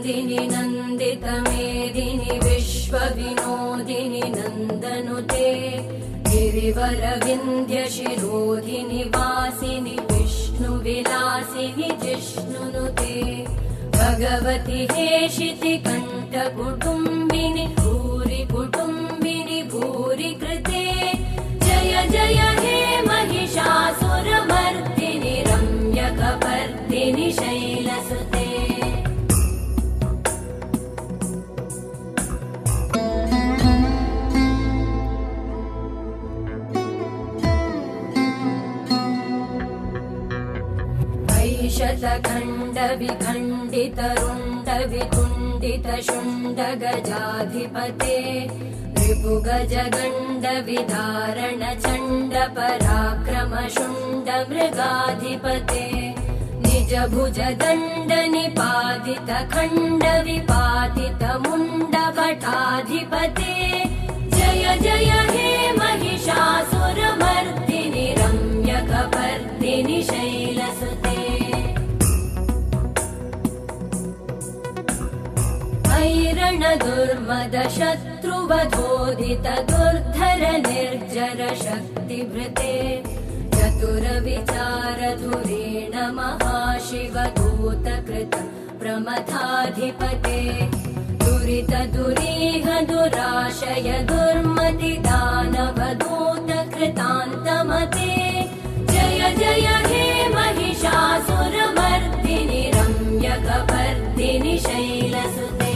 नन्दिनि नन्दितमेदिनि विश्वविनोदिनि नन्दनुते गिरिवरविन्ध्यशिरोधिनि वासिनि विष्णुविलासिनि जिष्णुनुते भगवति हेशिति कण्ठकुटुम्बिनि भूरि कुटुम्बिनि भूरि कृते जय जय हे महिषासुरमर्दिनि रम्यकपर्दिनि शैलसुते शतखण्डविखण्डितरुण्डवितुण्डितशुण्डगजाधिपते रिपुगजगण्डविदारण चण्डपराक्रमशुण्डमृगाधिपते निजभुजदण्डनिपातितखण्डविपातितमुण्डभटाधिपते जय जय हे महिषासुरमर्दिनि रम्यकपर्दिनि शैलसुते ऐरणदुर्मदशत्रुवधोदित दुर्धर निर्जर शक्तिभृते चतुरविचारधुरेण महाशिवदूतकृत प्रमथाधिपते दुरित दुरीह दुराशय दुर्मति दानवदूतकृतान्तमते जय जय हे महिषासुरमर्दिनि रम्यकपर्दिनि शैलसुते